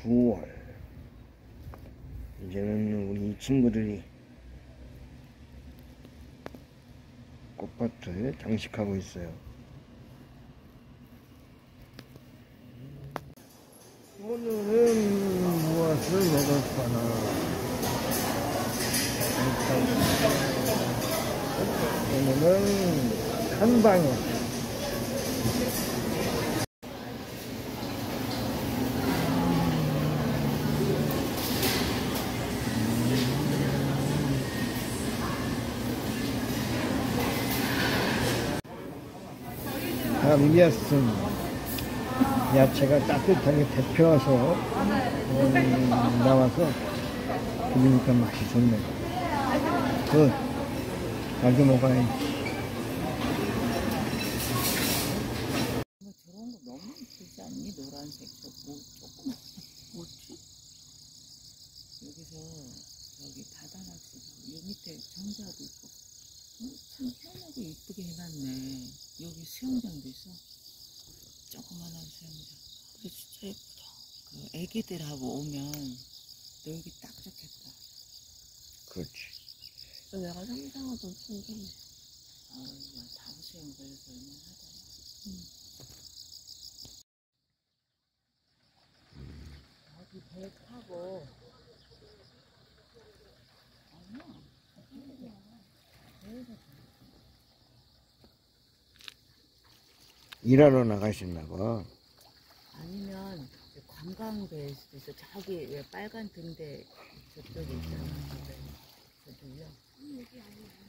9월. 이제는 우리 친구들이 꽃밭을 장식하고 있어요. 오늘은 무엇을 먹을까나. 오늘은 한방에 감비았음 야채가 따뜻하게 데펴서 나와서 그러니까 맛이 좋네. 아주 먹어야지. 저런 거 너무 예쁘지 않니? 노란색 저 조그만 뭐지? 여기서 저기 바다 낚시 요 밑에 정자도 있고 참 희한하게 이쁘게 해놨네. 여기 수영장도 있어. 조그만한 수영장. 그게 진짜 예쁘다. 그 애기들하고 오면 놀기 딱 좋겠다. 그렇지. 내가 상상하던 풍경이. 아유, 다음 수영 걸려서 얼마나 하더라. 여기 배 타고. 아니야. 배에서 일하러 나가셨나 봐. 아니면 관광배일 수도 있어. 저기 왜 빨간 등대 저쪽에 있잖아. 저쪽이요. 여기 아니야.